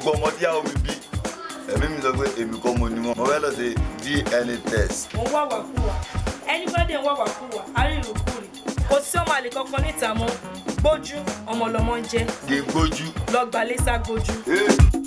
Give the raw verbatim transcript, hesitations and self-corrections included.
gbogbo ọmọ tí àwọn mi bí ẹ̀mí mi sọ pé èmi kọ́ mo ní wọn mo fẹ́ lọ sí D N A test. mo ń wá wàkúwà anybody ń wá wàkúwà arírùkúrì kò sí ọmọ àlè kankan níta mọ́ gbójú ọmọ lọmọ ń jẹ. kì í gbójú. lọ gbà lẹ́sà gbójú.